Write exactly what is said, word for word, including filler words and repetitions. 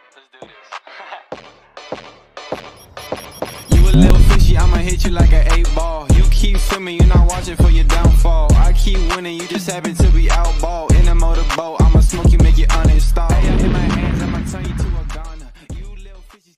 Let's do this. You a little fishy, I'ma hit you like an eight ball. You keep swimming, you're not watching for your downfall. I keep winning, you just happen to be outball. In a motorboat, I'ma smoke you, make you uninstall. Hey, I hit my hands, I'ma turn you to a goner. You little fishies.